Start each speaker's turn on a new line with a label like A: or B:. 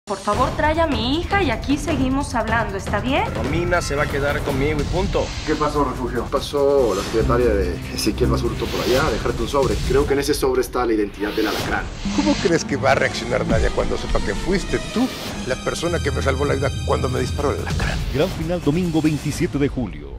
A: Por favor, trae a mi hija y aquí seguimos hablando, ¿está bien?
B: Romina se va a quedar conmigo y punto.
C: ¿Qué pasó, Refugio? Pasó la secretaria de Ezequiel Basurto por allá a dejarte un sobre. Creo que en ese sobre está la identidad del alacrán.
D: ¿Cómo crees que va a reaccionar Nadia cuando sepa que fuiste tú la persona que me salvó la vida cuando me disparó el alacrán?
E: Gran final domingo 27 de julio.